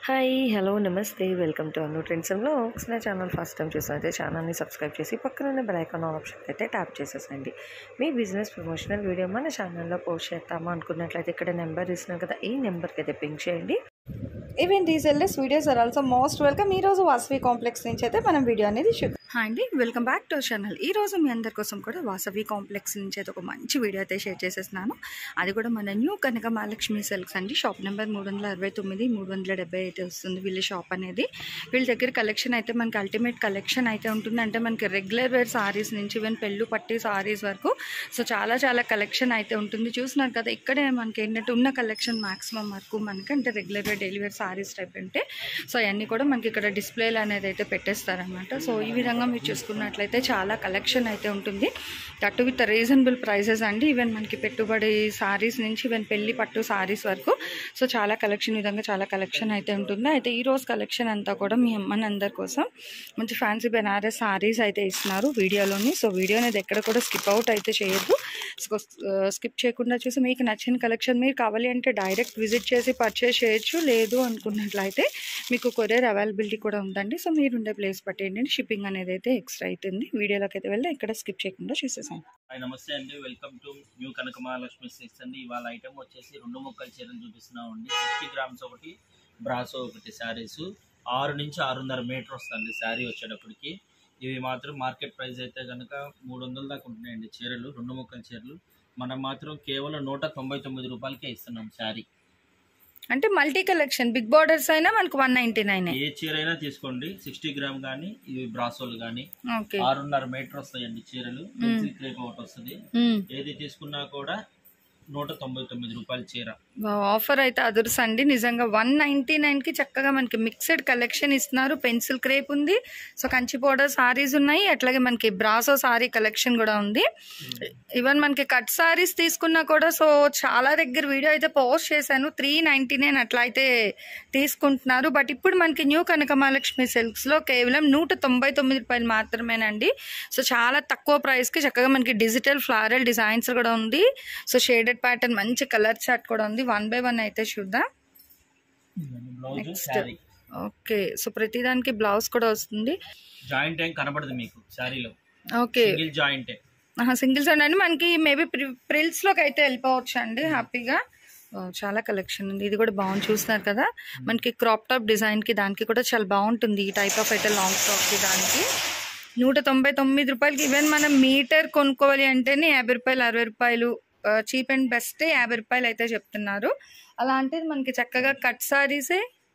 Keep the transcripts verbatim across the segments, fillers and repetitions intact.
Hi hello నమస్తే welcome to Anu trends and vlogs. నా channel first time చూసినైతే ఛానల్ని సబ్స్క్రైబ్ చేసి పక్కన బెల్ ఐకాన్ ఆప్షన్ అయితే ట్యాప్ చేసేసండి. మీ బిజినెస్ ప్రమోషనల్ వీడియో మన ఛానల్లో పోస్ట్ చేస్తామా అనుకున్నట్లయితే ఇక్కడ నెంబర్ ఇస్తున్నాను కదా, ఈ నెంబర్కి అయితే పింక్ చేయండి. Even resellers videos are also most welcome. ఈరోజు వాసవి కాంప్లెక్స్ నుంచి అయితే మనం వీడియో అనేది షూట్. హాయ్ అండి, వెల్కమ్ బ్యాక్ టు ఛానల్. ఈరోజు మీ అందరి కోసం కూడా వాసవి కాంప్లెక్స్ నుంచి అయితే ఒక మంచి వీడియో అయితే షేర్ చేసేస్తున్నాను. అది కూడా మన న్యూ కనక మహాలక్ష్మి సిల్క్స్ అండి. షాప్ నెంబర్ మూడు వందల అరవై తొమ్మిది మూడు వందల డెబ్బై అయితే వస్తుంది వీళ్ళ షాప్ అనేది. వీళ్ళ దగ్గర కలెక్షన్ అయితే మనకి అల్టిమేట్ కలెక్షన్ అయితే ఉంటుంది. అంటే మనకి రెగ్యులర్ వేర్ సారీస్ నుంచి ఈవెన్ పెళ్ళు పట్టి సారీస్ వరకు సో చాలా చాలా కలెక్షన్ అయితే ఉంటుంది. చూస్తున్నారు కదా, ఇక్కడే మనకి ఏంటంటే ఉన్న కలెక్షన్ మాక్సిమం వరకు మనకి అంటే regular wear daily wear saris type అంటే సో అవన్నీ కూడా మనకి ఇక్కడ డిస్ప్లేలు అనేది అయితే పెట్టేస్తారనమాట. సో ఈ విధంగా మీరు చూసుకున్నట్లయితే చాలా కలెక్షన్ అయితే ఉంటుంది. దట్టు విత్ రీజనబుల్ ప్రైసెస్ అండి. ఈవెన్ మనకి పెట్టుబడి సారీస్ నుంచి ఈవెన్ పెళ్లి పట్టు సారీస్ వరకు సో చాలా కలెక్షన్ విధంగా చాలా కలెక్షన్ అయితే ఉంటుంది. అయితే ఈ రోజు కలెక్షన్ అంతా కూడా మీ అమ్మని అందరి కోసం మంచి ఫ్యాన్సీ బెనారస్ సారీస్ అయితే ఇస్తున్నారు వీడియోలోని. సో వీడియో అనేది ఎక్కడ కూడా స్కిప్ అవుట్ అయితే చేయొద్దు. స్కిప్ చేయకుండా చూసి మీకు నచ్చిన కలెక్షన్ మీరు కావాలి అంటే డైరెక్ట్ విజిట్ చేసి పర్చేస్ చేయొచ్చు. లేదు అనుకున్నట్లయితే మీకు కొరియర్ అవైలబిలిటీ కూడా ఉందండి. సో మీరు ఉండే ప్లేస్ బట్టి ఏంటంటే షిప్పింగ్ అనేది అయితే ఎక్స్ట్రా అవుతుంది. వీడియోలోకి అయితే వెళ్ళి ఇక్కడ స్కిప్ చేయకుండా చూసేసాను. నమస్తే అండి, welcome to new Kanaka Mahalakshmi silks అండి. ఇవాళ ఐటమ్ వచ్చేసి రెండు ముక్కల చీరలు చూపిస్తున్నాం అండి. సిక్స్టీ గ్రామ్స్ ఒకటి, బ్రాసో ఒకటి శారీస్. ఆరు నుంచి ఆరున్నర మీటర్ వస్తుంది శారీ వచ్చేటప్పటికి. ఇవి మాత్రం మార్కెట్ ప్రైస్ అయితే కనుక మూడు వందల దాకా ఉంటున్నాయండి చీరలు, రెండు ముక్కల చీరలు. మనం మాత్రం కేవలం నూట తొంభై తొమ్మిది రూపాయలకే ఇస్తున్నాం శారీ. అంటే మల్టీ కలెక్షన్ బిగ్ బార్డర్స్ అయినా మనకు వన్ నైన్టీ నైన్ ఏ చీర అయినా తీసుకోండి. సిక్స్టీ గ్రామ్ గానీ ఇవి బ్రాసోలు గానీ ఆరున్నర మీటర్ వస్తాయండి చీరలు. పెన్సిల్ క్రేప్ ఒకటి వస్తుంది. ఏది తీసుకున్నా కూడా నూట తొంభై తొమ్మిది రూపాయల చీర. ఆఫర్ అయితే అదుర్సండి నిజంగా. వన్ నైన్టీ నైన్ కి చక్కగా మనకి మిక్స్డ్ కలెక్షన్ ఇస్తున్నారు. పెన్సిల్ క్రేప్ ఉంది, సో కంచి పౌడర్ సారీస్ ఉన్నాయి, అట్లాగే మనకి బ్రాసో సారీ కలెక్షన్ కూడా ఉంది. ఈవెన్ మనకి కట్ సారీస్ తీసుకున్నా కూడా సో చాలా దగ్గర వీడియో అయితే పోస్ట్ చేశాను. త్రీ నైన్టీ నైన్ అట్లా అయితే తీసుకుంటున్నారు. బట్ ఇప్పుడు మనకి న్యూ కనక మహాలక్ష్మి సిల్క్స్ లో కేవలం నూట తొంభై తొమ్మిది రూపాయలు మాత్రమేనండి. సో చాలా తక్కువ ప్రైస్ కి చక్కగా మనకి డిజిటల్ ఫ్లారల్ డిజైన్స్ కూడా ఉంది. సో షేడెడ్ ప్యాటర్న్ మంచి కలర్ చార్ట్ కూడా ఉంది. వన్ బై వన్ అయితే చూద్దాం. నెక్స్ట్ ఓకే, సో ప్రతిదానికి బ్లౌజ్ కూడా వస్తుంది. జాయింట్ ఏం కనబడదు మీకు శారీలో. ఓకే, సింగిల్ జాయింట్ సింగిల్స్ అండి. మనకి మేబీ ప్రిల్స్ లోకి అయితే వెళ్ళిపోవచ్చు అండి హ్యాపీగా. చాలా కలెక్షన్ ఉంది. ఇది కూడా బాగుంది, చూస్తున్నారు కదా. మనకి క్రాప్ టాప్ డిజైన్ కి దానికి కూడా చాలా బాగుంటుంది. ఈ టైప్ ఆఫ్ అయితే లాంగ్ టాప్ కి దానికి నూట తొంభై తొమ్మిది రూపాయలకి. ఈవెన్ మనం మీటర్ కొనుక్కోవాలి అంటేనే యాభై రూపాయలు అరవై రూపాయలు చీప్ అండ్ బెస్ట్ యాభై రూపాయలు అయితే చెప్తున్నారు. అలాంటిది మనకి చక్కగా కట్ సారీసే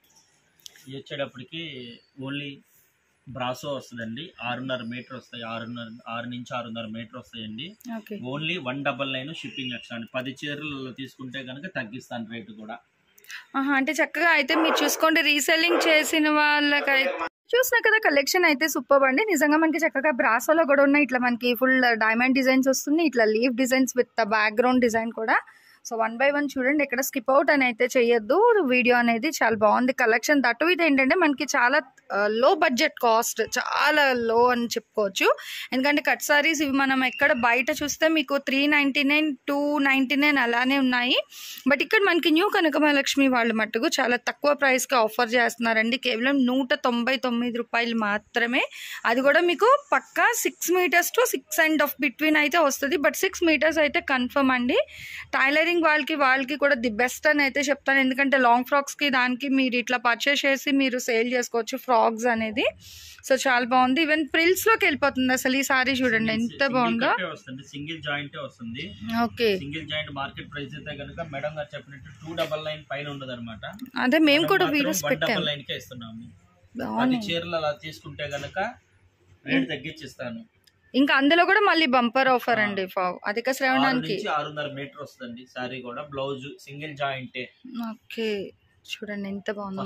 వచ్చేటప్పటికి ఓన్లీ బ్రాసో వస్తుందండి. ఆరున్నర మీటర్ వస్తాయి, ఆరున్నర ఆరు నుంచి ఆరున్నర మీటర్ వస్తాయండి. Only one double nine shipping extra అండి. పది చీరలు తీసుకుంటే కనుక తగ్గిస్తాను రేటు కూడా. అంటే చక్కగా అయితే మీరు చూసుకోండి. రీసెల్లింగ్ చేసిన వాళ్ళకైతే చూసినా కదా కలెక్షన్ అయితే సూపర్ అండి. నిజంగా మనకి చక్కగా బ్రాసోలో కూడా ఉన్నాయి. ఇట్లా మనకి ఫుల్ డైమండ్ డిజైన్స్ వస్తుంది, ఇట్లా leaf designs with background design కూడా. సో వన్ బై వన్ చూడండి, ఇక్కడ స్కిప్ అవుట్ అని అయితే చెయ్యొద్దు. వీడియో అనేది చాలా బాగుంది కలెక్షన్. దట్టు ఇది ఏంటంటే మనకి చాలా లో బడ్జెట్ కాస్ట్, చాలా లో అని చెప్పుకోవచ్చు. ఎందుకంటే కట్ సారీస్ ఇవి మనం ఎక్కడ బయట చూస్తే మీకు three ninety nine two ninety nine అలానే ఉన్నాయి. బట్ ఇక్కడ మనకి న్యూ కనక మహాలక్ష్మి వాళ్ళు మట్టుకు చాలా తక్కువ ప్రైస్కి ఆఫర్ చేస్తున్నారండి. కేవలం నూట తొంభై తొమ్మిది రూపాయలు మాత్రమే. అది కూడా మీకు పక్కా six metres to six and half between అయితే వస్తుంది. బట్ సిక్స్ మీటర్స్ అయితే కన్ఫర్మ్ అండి. టైలరింగ్ వాళ్ళకి వాళ్ళకి కూడా ది బెస్ట్ అని అయితే చెప్తాను. ఎందుకంటే లాంగ్ ఫ్రాక్స్ కి దానికి మీరు ఇట్లా పర్చేస్ చేసి మీరు సేల్ చేసుకోవచ్చు ఫ్రాక్స్ అనేది. సో చాలా బాగుంది. ఈవెన్ ప్రిల్స్ లోకి వెళ్ళిపోతుంది అసలు ఈ సారీ. చూడండి ఎంత బాగుందో. సింగిల్ జాయింట్ వస్తుంది. Okay, single joint market price అయితే కనుక మేడం గారు చెప్పినట్టు టూ డబల్ నైన్ పైన ఉండదు అనమాట. అదే మేము కూడా వీడియోస్ పెట్టాము. నైన్ కే ఇస్తున్నాము. పది చీరలు అలా తీసుకుంటే కనుక రేట్ తగ్గించిస్తాను. ఇంకా అందులో కూడా మళ్ళీ బంపర్ ఆఫర్ అండి. అధిక శ్రవణానికి ఆరున్నర మీటర్ వస్తుంది సారీ కూడా. Blouse single joint. ఓకే, చూడండి ఎంత బాగుంది.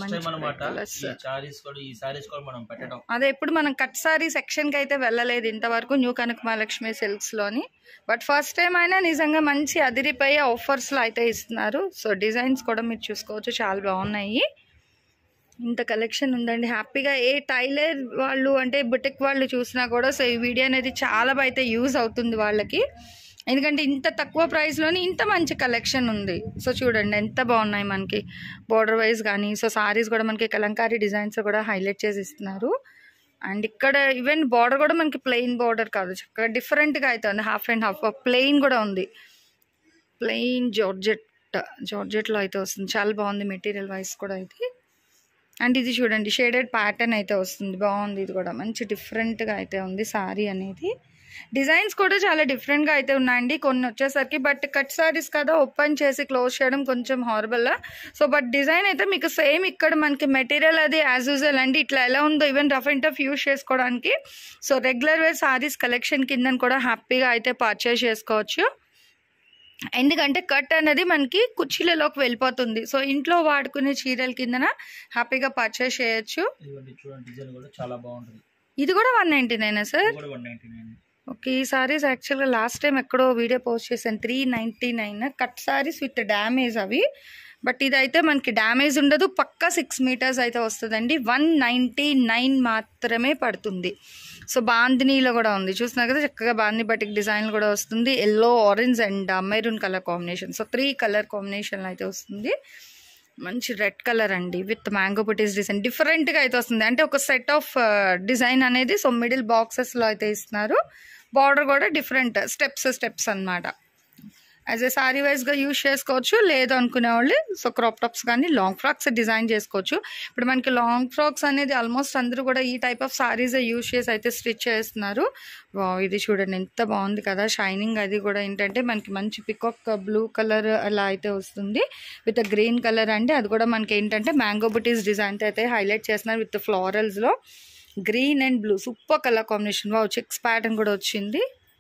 అదే ఎప్పుడు మనం కట్ సారీ సెక్షన్ కి అయితే వెళ్ళలేదు ఇంతవరకు న్యూ కనక మహాలక్ష్మి సిల్క్స్ లోని. బట్ ఫస్ట్ టైం అయినా నిజంగా మంచి అదిరిపోయే ఆఫర్స్ లో అయితే ఇస్తున్నారు. సో డిజైన్స్ కూడా మీరు చూసుకోవచ్చు, చాలా బాగున్నాయి. ఇంత కలెక్షన్ ఉందండి. హ్యాపీగా ఏ టైలర్ వాళ్ళు అంటే బుటిక్ వాళ్ళు చూసినా కూడా సో ఈ వీడియో అనేది చాలా అయితే యూజ్ అవుతుంది వాళ్ళకి. ఎందుకంటే ఇంత తక్కువ ప్రైస్లోని ఇంత మంచి కలెక్షన్ ఉంది. సో చూడండి ఎంత బాగున్నాయి మనకి బోర్డర్ వైజ్ కానీ. సో సారీస్ కూడా మనకి కలంకారీ డిజైన్స్ కూడా హైలైట్ చేసి ఇస్తున్నారు. అండ్ ఇక్కడ ఈవెన్ బార్డర్ కూడా మనకి ప్లెయిన్ బార్డర్ కాదు, చక్కగా డిఫరెంట్గా అయితే ఉంది. హాఫ్ అండ్ హాఫ్ ప్లెయిన్ కూడా ఉంది, ప్లెయిన్ జార్జెట్ జార్జెట్లో అయితే వస్తుంది. చాలా బాగుంది మెటీరియల్ వైజ్ కూడా అయితే. అండ్ ఇది చూడండి షేడెడ్ ప్యాటర్న్ అయితే వస్తుంది, బాగుంది. ఇది కూడా మంచి డిఫరెంట్గా అయితే ఉంది సారీ అనేది. డిజైన్స్ కూడా చాలా డిఫరెంట్గా అయితే ఉన్నాయండి కొన్ని వచ్చేసరికి. బట్ కట్ సారీస్ కదా, ఓపెన్ చేసి క్లోజ్ చేయడం కొంచెం హారబుల్. సో బట్ డిజైన్ అయితే మీకు సేమ్ ఇక్కడ మనకి మెటీరియల్ అది యాజ్ యూజువల్ అండి. ఇట్లా ఎలా ఉందో even rough and tough use చేసుకోవడానికి. So regular wear saris collection కింద కూడా హ్యాపీగా అయితే పర్చేస్ చేసుకోవచ్చు. ఎందుకంటే కట్ అనేది మనకి కుర్చీలలోకి వెళ్ళిపోతుంది. సో ఇంట్లో వాడుకునే చీరల కిందన హ్యాపీగా పర్చేస్ చేయొచ్చు. ఇది కూడా వన్ నైన్టీ నైనా సార్? ఓకే. ఈ సారీస్ యాక్చువల్గా లాస్ట్ టైం ఎక్కడో వీడియో పోస్ట్ చేశాను, three ninety nine cut saris with damage అవి. బట్ ఇదైతే మనకి డ్యామేజ్ ఉండదు, పక్కా సిక్స్ మీటర్స్ అయితే వస్తుందండి. వన్ నైంటీ నైన్ మాత్రమే పడుతుంది. సో బాందినీలో కూడా ఉంది, చూస్తున్నారు కదా చక్కగా బాందిని బటిక్ డిజైన్ కూడా వస్తుంది. Yellow, orange and maroon colour combination. So three colour combination అయితే వస్తుంది. మంచి రెడ్ కలర్ అండి విత్ మ్యాంగో బుటీస్ డిజైన్, డిఫరెంట్గా అయితే వస్తుంది. అంటే ఒక సెట్ ఆఫ్ డిజైన్ అనేది సో మిడిల్ బాక్సెస్లో అయితే ఇస్తున్నారు. బార్డర్ కూడా డిఫరెంట్ స్టెప్స్ స్టెప్స్ అనమాట. యాజ్ ఏ సారీ వైజ్గా యూజ్ చేసుకోవచ్చు, లేదు అనుకునే వాళ్ళు సో క్రాప్ టాప్స్ కానీ లాంగ్ ఫ్రాక్స్ డిజైన్ చేసుకోవచ్చు. ఇప్పుడు మనకి లాంగ్ ఫ్రాక్స్ అనేది ఆల్మోస్ట్ అందరూ కూడా ఈ టైప్ ఆఫ్ సారీస్ యూజ్ చేసి అయితే స్టిచ్ చేస్తున్నారు. ఇది చూడండి ఎంత బాగుంది కదా, షైనింగ్ అది కూడా ఏంటంటే మనకి మంచి పికాక్ బ్లూ కలర్ అలా అయితే వస్తుంది విత్ గ్రీన్ కలర్ అండి. అది కూడా మనకి ఏంటంటే మ్యాంగో బుటీస్ డిజైన్ అయితే హైలైట్ చేస్తున్నారు విత్ ఫ్లోరల్స్లో. Green and blue super colour combination. వా చెక్స్ ప్యాటర్న్ కూడా వచ్చింది.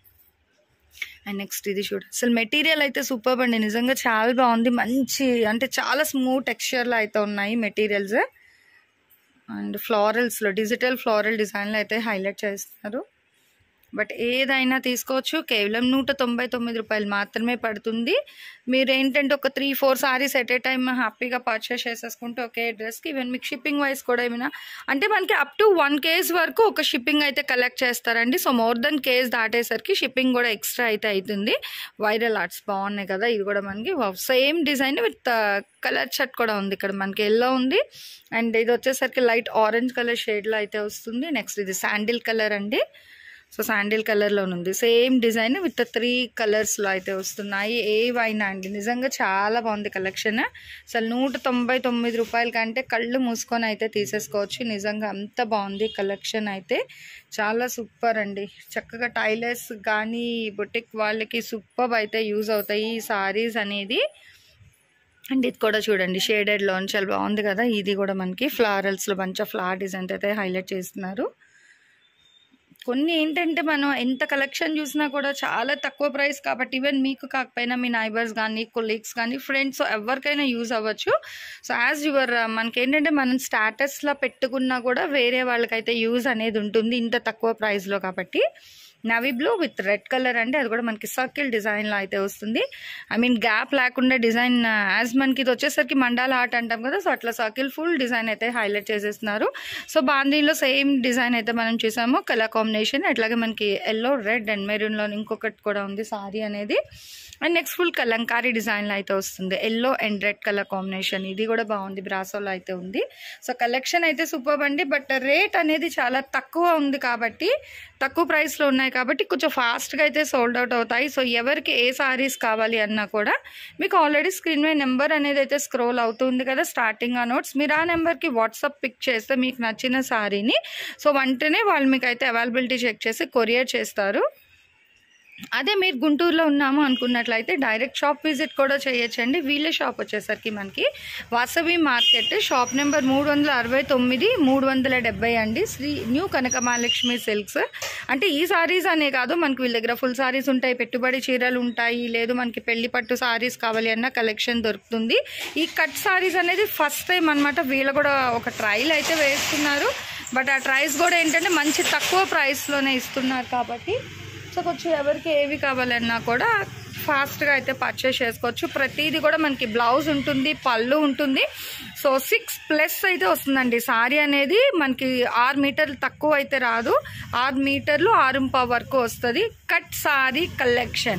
అండ్ నెక్స్ట్ ఇది చూడండి, అసలు మెటీరియల్ అయితే సూపర్ అండి, నిజంగా చాలా బాగుంది. మంచి అంటే చాలా స్మూత్ టెక్స్చర్లో అయితే ఉన్నాయి మెటీరియల్స్. అండ్ ఫ్లోరల్స్లో డిజిటల్ ఫ్లోరల్ డిజైన్లో అయితే హైలైట్ చేస్తున్నారు. బట్ ఏదైనా తీసుకోవచ్చు, కేవలం నూట తొంభై తొమ్మిది రూపాయలు మాత్రమే పడుతుంది. మీరు ఏంటంటే ఒక three four saris at a time హ్యాపీగా పర్చేస్ చేసేసుకుంటే ఒకే డ్రెస్కి ఈవెన్ మీకు షిప్పింగ్ వైజ్ కూడా ఏమైనా అంటే మనకి అప్ టు వన్ కేజ్ వరకు ఒక షిప్పింగ్ అయితే కలెక్ట్ చేస్తారండి. సో మోర్ దెన్ కేజ్ దాటేసరికి షిప్పింగ్ కూడా ఎక్స్ట్రా అయితే అవుతుంది. వైరల్ ఆర్ట్స్ బాగున్నాయి కదా. ఇది కూడా మనకి same design with colour shirt కూడా ఉంది. ఇక్కడ మనకి ఎల్లో ఉంది అండ్ ఇది వచ్చేసరికి లైట్ ఆరెంజ్ కలర్ షేడ్లో అయితే వస్తుంది. నెక్స్ట్ ఇది శాండిల్ కలర్ అండి. సో శాండిల్ కలర్లో ఉంది సేమ్ డిజైన్ విత్ త్రీ కలర్స్లో అయితే వస్తున్నాయి. ఏవైనా అండి నిజంగా చాలా బాగుంది కలెక్షన్. అసలు నూట తొంభై తొమ్మిది రూపాయల కంటే కళ్ళు మూసుకొని అయితే తీసేసుకోవచ్చు. నిజంగా అంత బాగుంది కలెక్షన్ అయితే, చాలా సూపర్ అండి. చక్కగా టైలర్స్ కానీ బొటిక్ వాళ్ళకి సూపర్ అయితే యూజ్ అవుతాయి ఈ సారీస్ అనేది. అండ్ ఇది కూడా చూడండి షేడెడ్లో చాలా బాగుంది కదా. ఇది కూడా మనకి ఫ్లారల్స్లో మంచి ఫ్లవర్ డిజైన్ అయితే హైలైట్ చేస్తున్నారు. కొన్ని ఏంటంటే మనం ఎంత కలెక్షన్ చూసినా కూడా చాలా తక్కువ ప్రైస్ కాబట్టి ఈవెన్ మీకు కాకపోయినా మీ నైబర్స్ కానీ కొలీగ్స్ కానీ ఫ్రెండ్స్ ఎవరికైనా యూజ్ అవ్వచ్చు. సో యాజ్ యువర్ మనకి ఏంటంటే మనం స్టాటస్లో పెట్టుకున్నా కూడా వేరే వాళ్ళకైతే యూజ్ అనేది ఉంటుంది ఇంత తక్కువ ప్రైస్లో కాబట్టి. Navy blue with red colour అంటే అది కూడా మనకి సర్కిల్ డిజైన్లో అయితే వస్తుంది. ఐ మీన్ గ్యాప్ లేకుండా డిజైన్ యాజ్ మనకి ఇది వచ్చేసరికి మండాల ఆర్ట్ అంటాం కదా. సో అట్లా సర్కిల్ ఫుల్ డిజైన్ అయితే హైలైట్ చేసేస్తున్నారు. సో బాందీలో సేమ్ డిజైన్ అయితే మనం చూసాము కలర్ కాంబినేషన్. అట్లాగే మనకి ఎల్లో, రెడ్ అండ్ మెరూన్లో ఇంకొకటి కూడా ఉంది సారీ అనేది. అండ్ నెక్స్ట్ ఫుల్ కలంకారీ డిజైన్లో అయితే వస్తుంది yellow and red colour combination. ఇది కూడా బాగుంది, బ్రాసోలో అయితే ఉంది. సో కలెక్షన్ అయితే సూపర్ అండి. బట్ రేట్ అనేది చాలా తక్కువ ఉంది కాబట్టి, తక్కువ ప్రైస్లో ఉన్నాయి కాబట్టి కొంచెం ఫాస్ట్గా అయితే సోల్డ్ అవుట్ అవుతాయి. సో ఎవరికి ఏ సారీస్ కావాలి అన్నా కూడా మీకు ఆల్రెడీ స్క్రీన్ మీద నెంబర్ అనేది అయితే స్క్రోల్ అవుతుంది కదా స్టార్టింగ్ ఆ నోట్స్, మీరు ఆ నెంబర్కి వాట్సాప్ పిక్ చేస్తే మీకు నచ్చిన సారీని సో వెంటనే వాళ్ళు మీకు అయితే అవైలబిలిటీ చెక్ చేసి కొరియర్ చేస్తారు. అదే మీరు గుంటూరులో ఉన్నాము అనుకున్నట్లయితే డైరెక్ట్ షాప్ విజిట్ కూడా చేయొచ్చండి. వీళ్ళ షాప్ వచ్చేసరికి మనకి వాసవి మార్కెట్ షాప్ నెంబర్ మూడు వందల అరవై తొమ్మిది మూడు వందల డెబ్బై అండి. Shri new Kanakamahalakshmi silks. అంటే ఈ సారీస్ అనే కాదు, మనకి వీళ్ళ దగ్గర ఫుల్ సారీస్ ఉంటాయి, పెట్టుబడి చీరలు ఉంటాయి, లేదు మనకి పెళ్లి పట్టు సారీస్ కావాలి అన్న కలెక్షన్ దొరుకుతుంది. ఈ కట్ సారీస్ అనేది ఫస్ట్ టైం అనమాట. వీళ్ళు కూడా ఒక ట్రయల్ అయితే వేస్తున్నారు. బట్ ఆ ట్రైస్ కూడా ఏంటంటే మంచి తక్కువ ప్రైస్లోనే ఇస్తున్నారు కాబట్టి సో కొంచెం ఎవరికి ఏవి కావాలన్నా కూడా ఫాస్ట్గా అయితే పర్చేస్ చేసుకోవచ్చు. ప్రతిదీ కూడా మనకి బ్లౌజ్ ఉంటుంది, పళ్ళు ఉంటుంది. సో సిక్స్ ప్లస్ అయితే వస్తుందండి సారీ అనేది. మనకి ఆరు మీటర్లు తక్కువ అయితే రాదు, ఆరు మీటర్లు ఆరు పావు వరకు వస్తుంది cut sari collection. So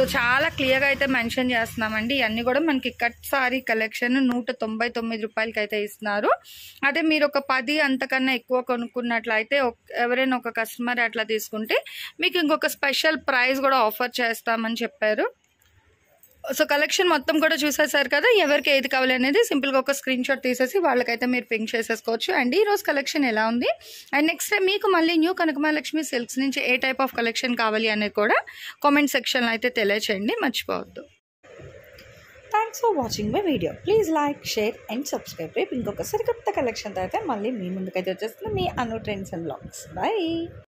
so చాలా క్లియర్గా అయితే మెన్షన్ చేస్తున్నామండి. ఇవన్నీ కూడా మనకి కట్ సారీ కలెక్షన్ నూట తొంభై తొమ్మిది రూపాయలకి అయితే ఇస్తున్నారు. అదే మీరు ఒక పది అంతకన్నా ఎక్కువ కొనుక్కున్నట్లయితే ఎవరైనా ఒక కస్టమర్ అట్లా తీసుకుంటే మీకు ఇంకొక స్పెషల్ ప్రైస్ కూడా ఆఫర్ చేస్తామని చెప్పారు. సో కలెక్షన్ మొత్తం కూడా చూసేసారు కదా. ఎవరికి ఏది కావాలి అనేది సింపుల్గా ఒక స్క్రీన్ షాట్ తీసేసి వాళ్ళకైతే మీరు పింక్ చేసేసుకోవచ్చు. అండ్ ఈ రోజు కలెక్షన్ ఎలా ఉంది అండ్ నెక్స్ట్ టైం మీకు మళ్ళీ న్యూ కనకమహాలక్ష్మి సిల్క్స్ నుంచి ఏ టైప్ ఆఫ్ కలెక్షన్ కావాలి అనేది కూడా కామెంట్ సెక్షన్లో అయితే తెలియచేయండి, మర్చిపోవద్దు. Thanks for watching my video. Please like, share and subscribe. రేపు ఇంకొక సరికొత్త కలెక్షన్తో అయితే మళ్ళీ మీ ముందుకైతే వచ్చేస్తుంది మీ Anu trends and blogs. Bye.